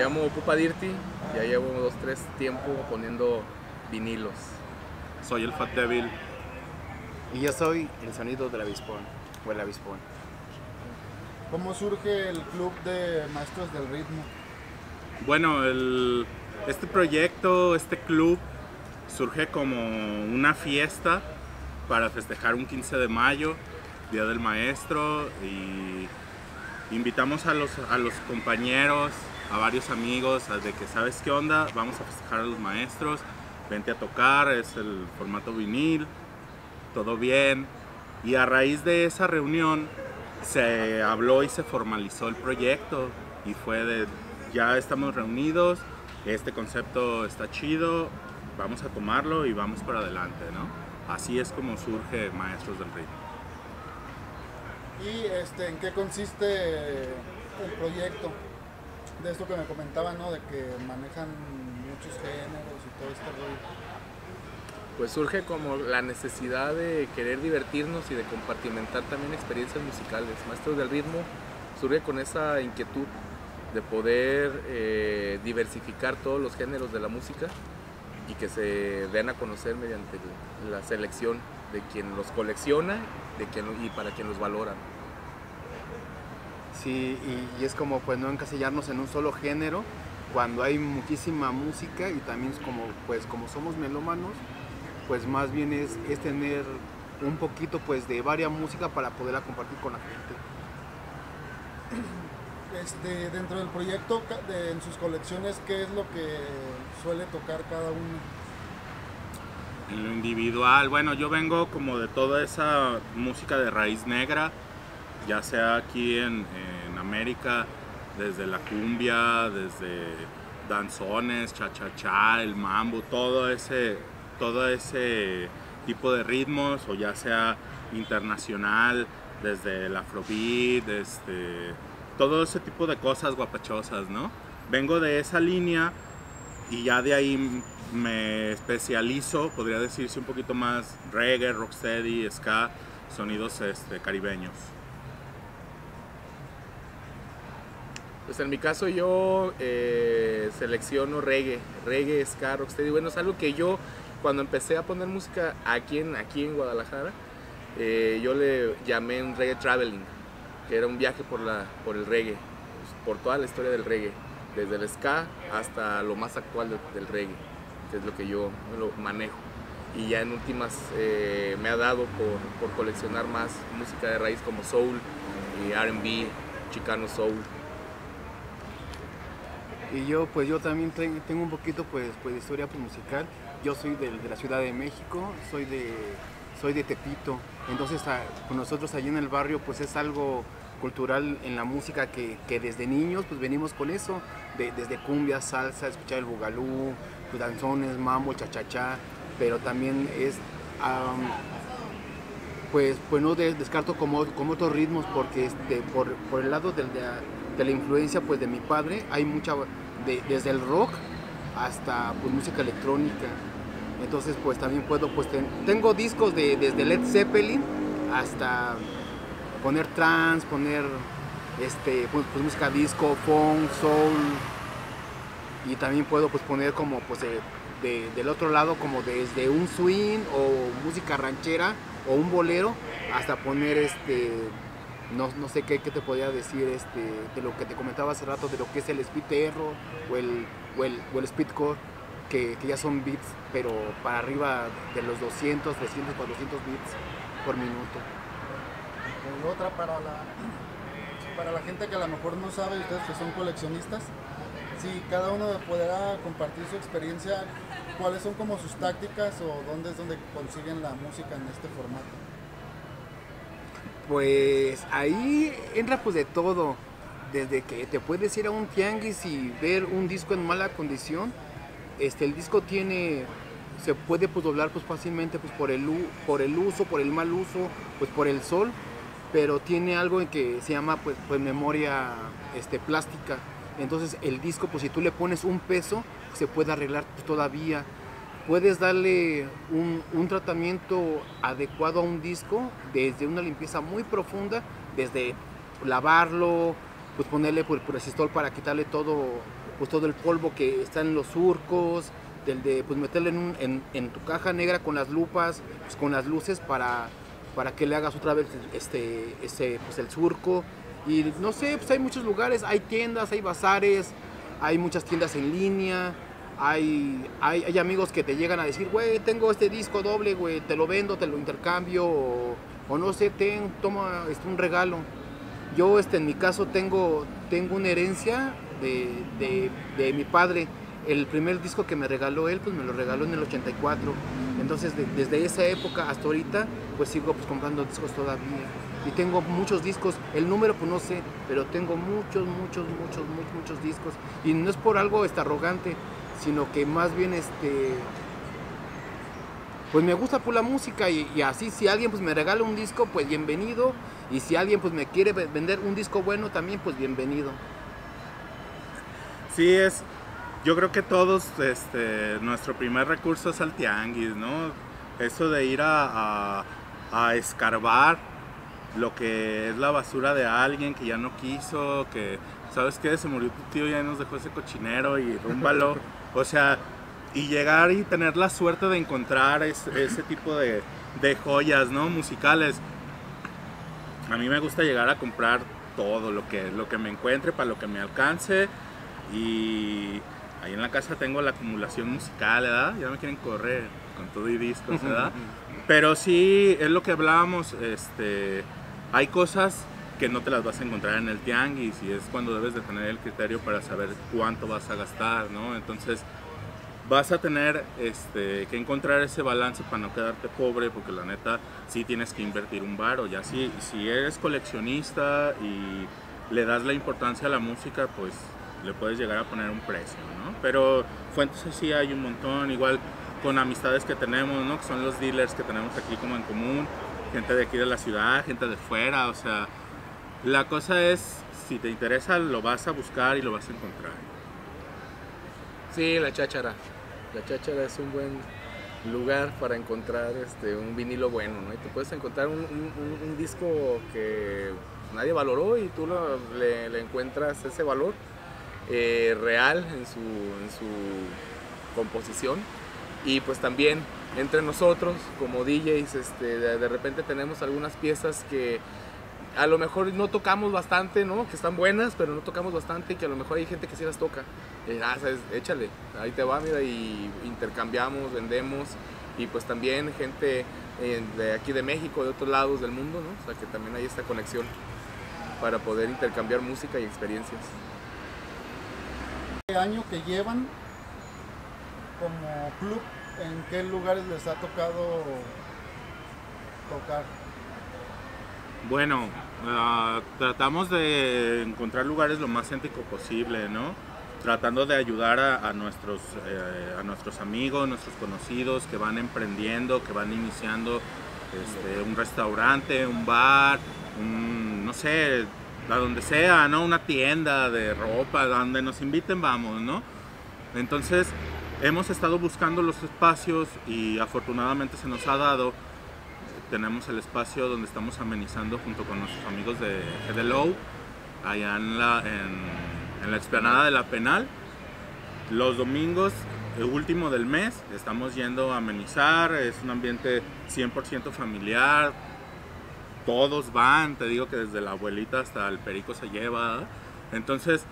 llamo Pupa Dirty, ya llevo 2-3 tiempo poniendo vinilos. Soy el Fat Devil. Y yo soy el sonido del avispón, o el avispón. ¿Cómo surge el club de maestros del ritmo? Bueno, este proyecto, este club, surge como una fiesta para festejar un 15 de mayo, Día del Maestro, y invitamos a los compañeros, a varios amigos, de que ¿sabes qué onda? Vamos a festejar a los maestros, vente a tocar, es el formato vinil, todo bien. Y a raíz de esa reunión se habló y se formalizó el proyecto y fue de ya estamos reunidos, este concepto está chido, vamos a tomarlo y vamos para adelante, ¿no? Así es como surge Maestros del Ritmo. ¿Y en qué consiste el proyecto? De esto que me comentaban, ¿no? De que manejan muchos géneros y todo este rollo. Pues surge como la necesidad de querer divertirnos y de compartimentar también experiencias musicales. Maestros del Ritmo surge con esa inquietud de poder diversificar todos los géneros de la música y que se den a conocer mediante la selección de quien los colecciona y para quien los valora. Sí, y es como pues no encasillarnos en un solo género cuando hay muchísima música, y también como somos melómanos, pues más bien es tener un poquito pues de varia música para poderla compartir con la gente. Dentro del proyecto, en sus colecciones, ¿qué es lo que suele tocar cada uno? En lo individual, bueno, yo vengo como de toda esa música de raíz negra, ya sea aquí en América, desde la cumbia, desde danzones, cha-cha-cha, el mambo, todo ese tipo de ritmos, o ya sea internacional, desde el afrobeat, todo ese tipo de cosas guapachosas, ¿no? Vengo de esa línea y ya de ahí me especializo, podría decirse un poquito más reggae, rocksteady, ska, sonidos caribeños. Pues en mi caso yo selecciono reggae, ska, rocksteady. Bueno, es algo que yo cuando empecé a poner música aquí en Guadalajara, yo le llamé un reggae traveling, que era un viaje por el reggae, por toda la historia del reggae, desde el ska hasta lo más actual del reggae, que es lo que yo lo manejo. Y ya en últimas me ha dado por coleccionar más música de raíz como soul y R&B, chicano soul. Y yo también tengo un poquito pues de historia pues, musical. Yo soy de la Ciudad de México, soy de Tepito. Entonces con nosotros allí en el barrio pues es algo cultural en la música que desde niños pues venimos con eso, desde cumbia, salsa, escuchar el bugalú, pues, danzones, mambo, cha-cha-cha, pero también es pues no descarto como otros ritmos, porque por el lado de la influencia pues de mi padre hay mucha, desde el rock hasta pues música electrónica. Entonces pues también puedo pues tengo discos desde Led Zeppelin hasta poner trance, poner pues música disco, funk, soul, y también puedo pues poner como pues del otro lado, como desde un swing o música ranchera o un bolero, hasta poner no sé qué te podría decir de lo que te comentaba hace rato, de lo que es el speed error o el speedcore, que ya son beats pero para arriba de los 200, 300, 400 beats por minuto. Y otra para la gente que a lo mejor no sabe, ustedes que son coleccionistas, si cada uno podrá compartir su experiencia, ¿cuáles son como sus tácticas o dónde es donde consiguen la música en este formato? Pues ahí entra pues de todo, desde que te puedes ir a un tianguis y ver un disco en mala condición. El disco se puede pues doblar pues fácilmente pues por el uso, por el mal uso, pues por el sol, pero tiene algo en que se llama pues memoria plástica. Entonces el disco pues si tú le pones un peso se puede arreglar pues, todavía. Puedes darle un tratamiento adecuado a un disco, desde una limpieza muy profunda, desde lavarlo, pues ponerle pues, resistol para quitarle todo, pues todo el polvo que está en los surcos, pues meterle en tu caja negra con las lupas, pues con las luces para que le hagas otra vez pues el surco. Y no sé, pues hay muchos lugares, hay tiendas, hay bazares, hay muchas tiendas en línea, hay amigos que te llegan a decir, güey, tengo este disco doble, güey, te lo vendo, te lo intercambio, o no sé, toma un regalo. Yo en mi caso tengo una herencia de mi padre. El primer disco que me regaló él, pues me lo regaló en el 84. Entonces, desde esa época hasta ahorita, pues sigo pues comprando discos todavía. Y tengo muchos discos, el número pues no sé, pero tengo muchos discos. Y no es por algo arrogante, sino que más bien pues me gusta por la música y así si alguien pues me regala un disco, pues bienvenido. Y si alguien pues me quiere vender un disco bueno también, pues bienvenido. Sí, yo creo que todos, nuestro primer recurso es al tianguis, ¿no? Eso de ir a escarbar lo que es la basura de alguien que ya no quiso, que, ¿sabes qué? Se murió tu tío, ya nos dejó ese cochinero y rúmbalo. O sea, y llegar y tener la suerte de encontrar ese tipo de joyas, ¿no? Musicales. A mí me gusta llegar a comprar todo lo que me encuentre, para lo que me alcance. Y ahí en la casa tengo la acumulación musical, ¿verdad? Ya me quieren correr con todo y discos, ¿verdad? Pero sí, es lo que hablábamos, hay cosas que no te las vas a encontrar en el tianguis y es cuando debes de tener el criterio para saber cuánto vas a gastar, ¿no? Entonces vas a tener que encontrar ese balance para no quedarte pobre, porque la neta sí tienes que invertir un varo. Ya si eres coleccionista y le das la importancia a la música, pues le puedes llegar a poner un precio, ¿no? Pero fuentes sí hay un montón, igual con amistades que tenemos, ¿no? Que son los dealers que tenemos aquí como en común, gente de aquí de la ciudad, gente de fuera, o sea, la cosa es, si te interesa, lo vas a buscar y lo vas a encontrar. Sí, la cháchara. La cháchara es un buen lugar para encontrar un vinilo bueno, ¿no? Y te puedes encontrar un disco que nadie valoró y tú le encuentras ese valor real en su composición. Y pues también entre nosotros como DJs de repente tenemos algunas piezas que a lo mejor no tocamos bastante, ¿no? Que están buenas, pero no tocamos bastante y que a lo mejor hay gente que sí las toca. ¿Sabes? Échale, ahí te va, mira, y intercambiamos, vendemos. Y pues también gente de aquí de México, de otros lados del mundo, ¿no? O sea que también hay esta conexión para poder intercambiar música y experiencias. ¿Qué año que llevan como club? ¿En qué lugares les ha tocado tocar? Bueno, tratamos de encontrar lugares lo más céntrico posible, ¿no? Tratando de ayudar a nuestros amigos, nuestros conocidos que van emprendiendo, que van iniciando un restaurante, un bar, no sé, a donde sea, ¿no? Una tienda de ropa, donde nos inviten vamos, ¿no? Entonces hemos estado buscando los espacios y afortunadamente se nos ha dado. Tenemos el espacio donde estamos amenizando junto con nuestros amigos de GDLOW, allá en la explanada de la Penal. Los domingos, el último del mes, estamos yendo a amenizar, es un ambiente 100% familiar, todos van, te digo que desde la abuelita hasta el perico se lleva. Entonces,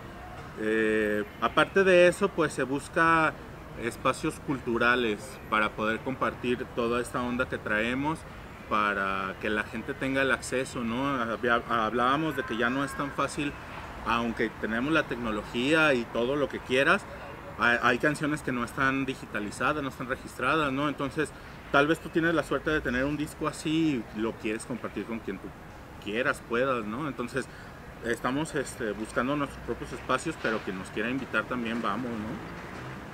aparte de eso, pues se busca espacios culturales para poder compartir toda esta onda que traemos, para que la gente tenga el acceso, ¿no? Hablábamos de que ya no es tan fácil, aunque tenemos la tecnología y todo lo que quieras, hay canciones que no están digitalizadas, no están registradas, ¿no? Entonces, tal vez tú tienes la suerte de tener un disco así y lo quieres compartir con quien tú quieras, puedas, ¿no? Entonces, estamos buscando nuestros propios espacios, pero quien nos quiera invitar también vamos, ¿no?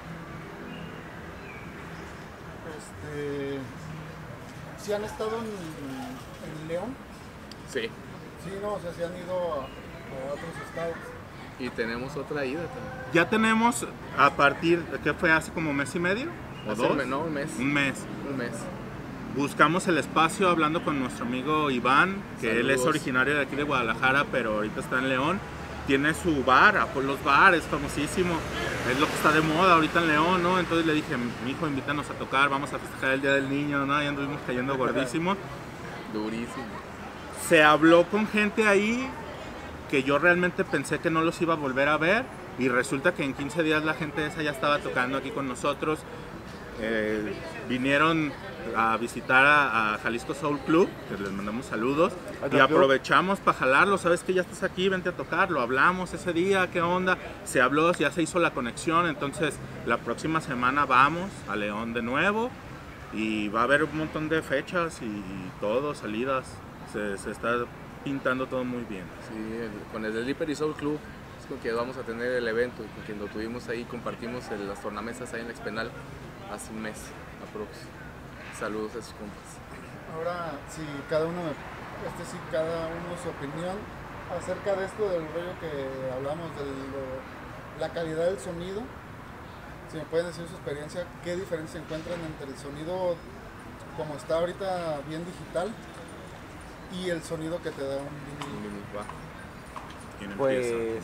¿Sí han estado en León? Sí. Sí, no, o sea, sí han ido a otros estados. Y tenemos otra ida también. Ya tenemos a partir, ¿qué fue? ¿Hace como mes y medio? ¿O Hace dos? un mes. Un mes. Un mes. Buscamos el espacio hablando con nuestro amigo Iván, que Saludos. él es originario de aquí de Guadalajara, pero ahorita está en León. tiene su bar, Apolos Bar, es famosísimo, es lo que está de moda ahorita en León, ¿no? Entonces le dije, mi hijo, invítanos a tocar, vamos a festejar el Día del Niño, ¿no? Y anduvimos cayendo gordísimo. Durísimo. Se habló con gente ahí que yo realmente pensé que no los iba a volver a ver, y resulta que en 15 días la gente esa ya estaba tocando aquí con nosotros. Vinieron a visitar a Jalisco Soul Club, que les mandamos saludos, y aprovechamos para jalarlo. Sabes que ya estás aquí, vente a tocar. Lo hablamos ese día, qué onda, se habló, ya se hizo la conexión. Entonces la próxima semana vamos a León de nuevo y va a haber un montón de fechas y todo, salidas. Se está pintando todo muy bien. Sí, con el Slippery Soul Club es con quien vamos a tener el evento, con quien lo tuvimos ahí, compartimos las tornamesas ahí en la Expenal hace un mes aprox. Saludos a sus compas. Ahora, si cada uno su opinión acerca de esto del rollo que hablamos, de la calidad del sonido. Si me pueden decir su experiencia, ¿qué diferencia encuentran entre el sonido como está ahorita bien digital y el sonido que te da un vinilo? Pues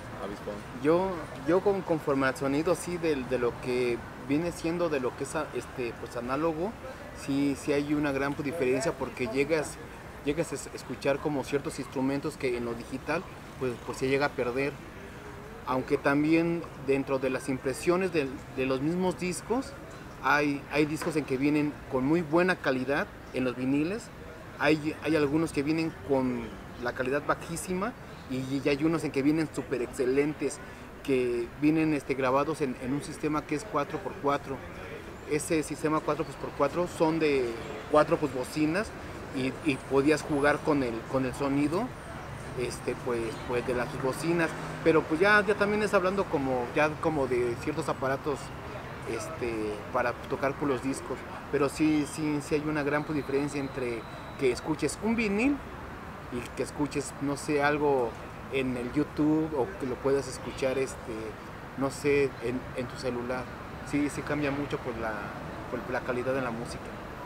yo conforme al sonido sí de lo que viene siendo de lo que es pues análogo, sí hay una gran diferencia, porque llegas a escuchar como ciertos instrumentos que en lo digital pues se llega a perder. Aunque también dentro de las impresiones de los mismos discos hay discos en que vienen con muy buena calidad en los viniles, hay algunos que vienen con la calidad bajísima, y hay unos en que vienen súper excelentes, que vienen grabados en un sistema que es 4x4. Ese sistema 4x4 son de 4 bocinas, y podías jugar con el sonido pues de las bocinas, pero pues ya también es hablando como de ciertos aparatos para tocar con los discos. Pero sí hay una gran diferencia entre que escuches un vinil y que escuches, no sé, algo en el YouTube, o que lo puedas escuchar no sé, en tu celular. Sí cambia mucho por la calidad de la música.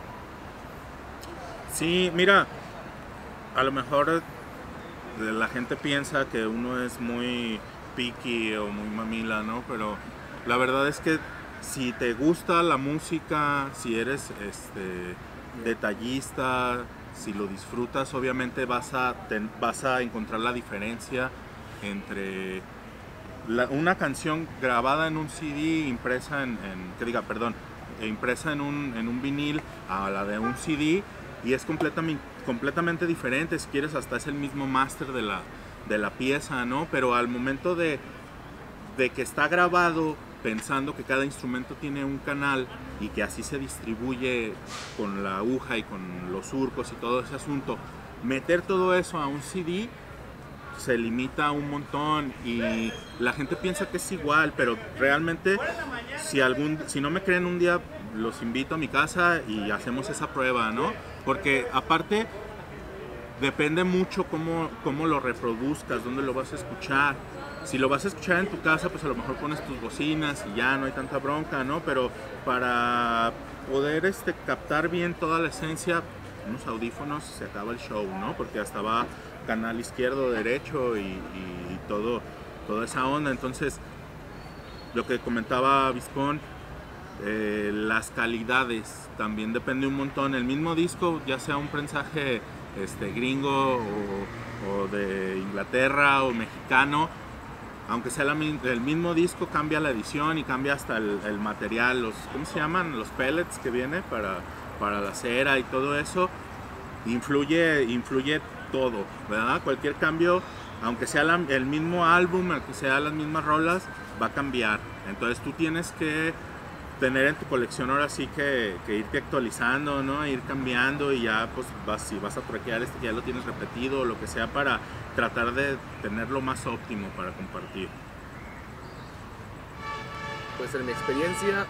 Sí, mira, a lo mejor la gente piensa que uno es muy picky o muy mamila, ¿no? Pero la verdad es que si te gusta la música, si eres detallista, si lo disfrutas, obviamente vas a encontrar la diferencia entre una canción grabada en un CD, impresa impresa en un vinil, a la de un CD, y es completamente diferente. Si quieres, hasta es el mismo máster de la pieza, ¿no? Pero al momento de que está grabado pensando que cada instrumento tiene un canal y que así se distribuye con la aguja y con los surcos y todo ese asunto, meter todo eso a un CD se limita un montón, y la gente piensa que es igual, pero realmente si no me creen, un día los invito a mi casa y hacemos esa prueba, ¿no? Porque aparte depende mucho cómo lo reproduzcas, dónde lo vas a escuchar. Si lo vas a escuchar en tu casa, pues a lo mejor pones tus bocinas y ya no hay tanta bronca, ¿no? Pero para poder captar bien toda la esencia, unos audífonos, se acaba el show, ¿no? Porque hasta va canal izquierdo, derecho y toda esa onda. Entonces, lo que comentaba Vizcón, las calidades también depende un montón. El mismo disco, ya sea un prensaje gringo o de Inglaterra o mexicano, aunque sea el mismo disco, cambia la edición y cambia hasta el material, ¿cómo se llaman? Los pellets que viene para la cera y todo eso. Influye todo, ¿verdad? Cualquier cambio, aunque sea el mismo álbum, aunque sea las mismas rolas, va a cambiar. Entonces tú tienes que tener en tu colección ahora sí que irte actualizando, ¿no? Ir cambiando, y ya pues si vas a traquear que ya lo tienes repetido o lo que sea, para tratar de tenerlo más óptimo para compartir. Pues en mi experiencia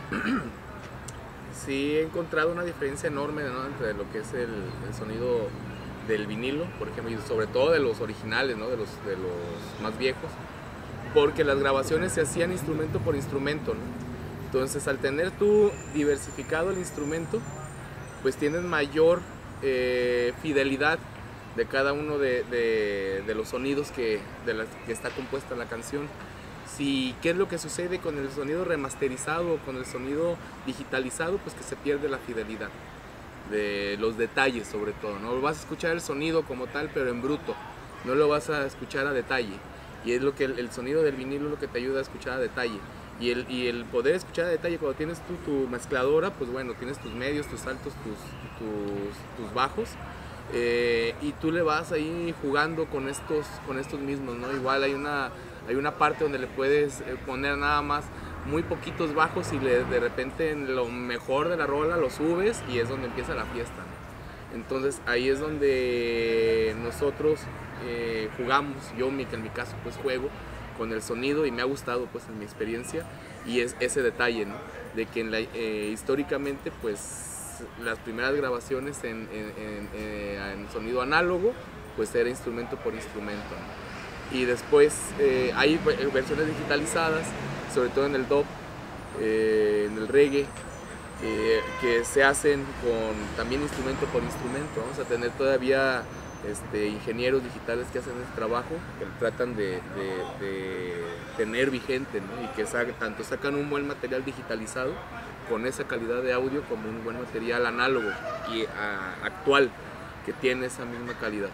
sí he encontrado una diferencia enorme, ¿no? Entre lo que es el sonido del vinilo, por ejemplo, y sobre todo de los originales, ¿no? De los más viejos, porque las grabaciones se hacían instrumento por instrumento, ¿no? Entonces, al tener tú diversificado el instrumento, pues tienes mayor fidelidad de cada uno de los sonidos que está compuesta la canción. Si, ¿qué es lo que sucede con el sonido remasterizado o con el sonido digitalizado? Pues que se pierde la fidelidad de los detalles, sobre todo, ¿no? Vas a escuchar el sonido como tal, pero en bruto, no lo vas a escuchar a detalle. Y es lo que el sonido del vinilo es lo que te ayuda a escuchar a detalle. Y el poder escuchar a detalle cuando tienes tú tu mezcladora, pues bueno, tienes tus medios, tus altos, tus bajos, y tú le vas ahí jugando con estos mismos, ¿no? Igual hay una parte donde le puedes poner nada más muy poquitos bajos y de repente en lo mejor de la rola lo subes y es donde empieza la fiesta, ¿no? Entonces ahí es donde nosotros jugamos, yo en mi caso pues juego con el sonido y me ha gustado pues en mi experiencia, y es ese detalle, ¿no? De que históricamente pues las primeras grabaciones en sonido análogo pues era instrumento por instrumento, ¿no? Y después hay versiones digitalizadas, sobre todo en el dub, en el reggae, que se hacen también instrumento por instrumento. Vamos a tener todavía ingenieros digitales que hacen este trabajo, que tratan de tener vigente, ¿no? Y que tanto sacan un buen material digitalizado con esa calidad de audio como un buen material análogo y actual que tiene esa misma calidad.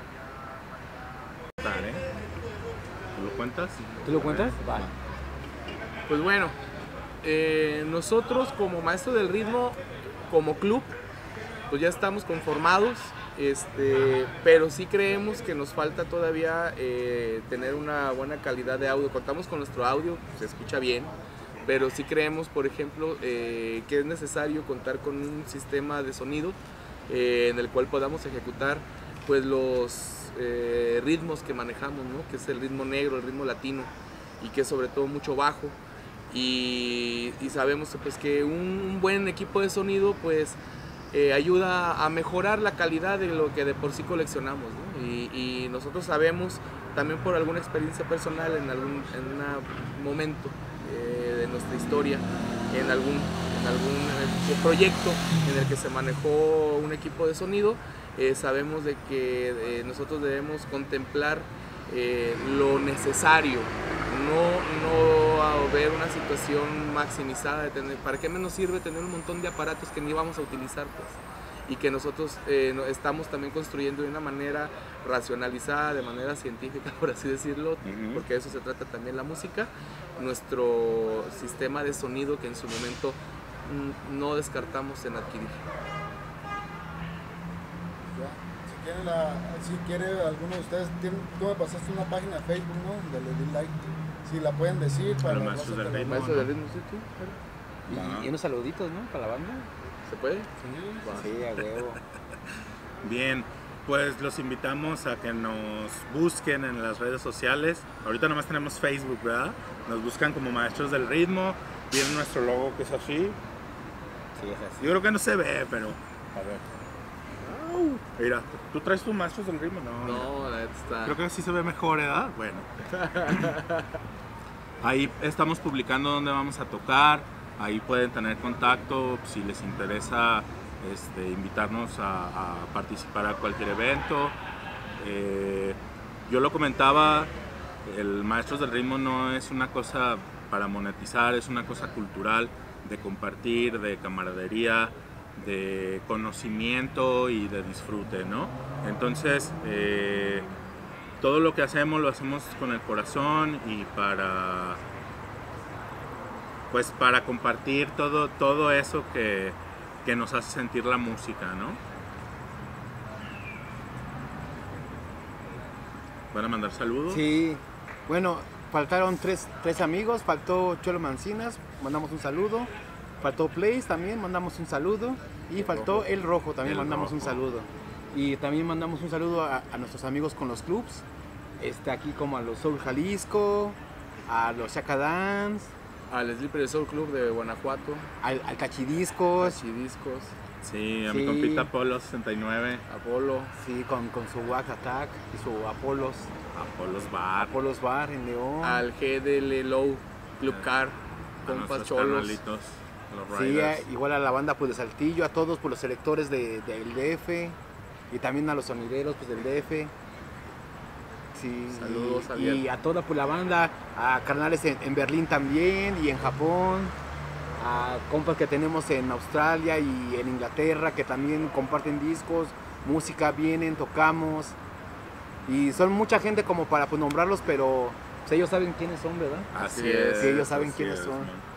¿Tú lo cuentas? ¿Tú lo cuentas? Vale. Pues bueno, nosotros como maestros del ritmo, como club, pues ya estamos conformados, pero sí creemos que nos falta todavía tener una buena calidad de audio. Contamos con nuestro audio, se escucha bien, pero sí creemos, por ejemplo, que es necesario contar con un sistema de sonido en el cual podamos ejecutar pues los ritmos que manejamos, ¿no? Que es el ritmo negro, el ritmo latino, y que es sobre todo mucho bajo. Y sabemos pues que un buen equipo de sonido pues ayuda a mejorar la calidad de lo que de por sí coleccionamos, ¿no? Y nosotros sabemos también por alguna experiencia personal en un momento de nuestra historia, en algún proyecto en el que se manejó un equipo de sonido, sabemos de que nosotros debemos contemplar lo necesario, no ver una situación maximizada de tener, ¿para qué menos sirve tener un montón de aparatos que ni vamos a utilizar, pues? Y que nosotros estamos también construyendo de una manera racionalizada, de manera científica, por así decirlo, porque de eso se trata también la música, nuestro sistema de sonido que en su momento no descartamos en adquirir. Si quiere alguno de ustedes, tú me pasaste una página de Facebook, ¿no? Donde le di like. Si la pueden decir para los maestros del ritmo. Maestros del ritmo, sí, tú. Y unos saluditos, ¿no? Para la banda. ¿Se puede? Sí, a huevo. Bien, pues los invitamos a que nos busquen en las redes sociales. Ahorita nomás tenemos Facebook, ¿verdad? Nos buscan como Maestros del Ritmo. Viene nuestro logo que es así. Sí, es así. Yo creo que no se ve, pero a ver. Mira, ¿tú traes tus Maestros del Ritmo? No, la neta está. Creo que así se ve mejor, ¿verdad? Bueno. Ahí estamos publicando dónde vamos a tocar. Ahí pueden tener contacto si les interesa invitarnos a participar a cualquier evento. Yo lo comentaba, el Maestros del Ritmo no es una cosa para monetizar, es una cosa cultural, de compartir, de camaradería, de conocimiento y de disfrute, ¿no? Entonces, todo lo que hacemos lo hacemos con el corazón y para compartir todo eso que nos hace sentir la música, ¿no? ¿Van a mandar saludos? Sí, bueno, faltaron tres amigos, faltó Cholo Mancinas, mandamos un saludo, faltó Place también, mandamos un saludo, y faltó El Rojo también, mandamos un saludo. Y también mandamos un saludo a nuestros amigos con los clubs, aquí como a los Soul Jalisco, a los Shaka Dance, al Slippery Soul Club de Guanajuato, al Cachidiscos. Sí, a mi compita Apolo 69. Apolo. Sí, con su Wax Attack y su Apolos Bar en León. Al GDL Low Club Car, compas cholos. Sí, igual a la banda pues, de Saltillo, a todos por los selectores del DF. y también a los sonideros pues del DF. Sí, Saludos, y Javier. a toda pues, la banda, a carnales en Berlín también y en Japón, a compas que tenemos en Australia y en Inglaterra que también comparten discos, música, vienen, tocamos y son mucha gente como para pues, nombrarlos, pero pues, ellos saben quiénes son, ¿verdad? Así Sí, es. sí, ellos saben así quiénes es, son. man.